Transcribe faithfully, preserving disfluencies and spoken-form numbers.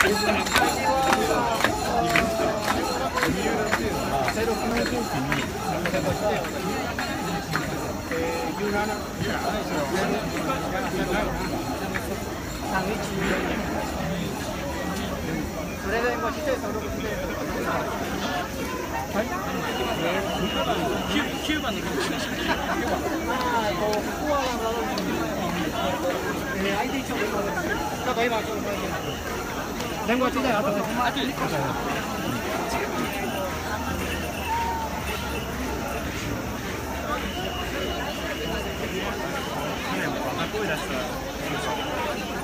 それでもうちっちゃい登録してはいきゅうばんの曲しましょう。ああ、ここはえー、アイディー 帳ちょっと今ちょっと電話時代あとね、あといっこじゃない。声出したら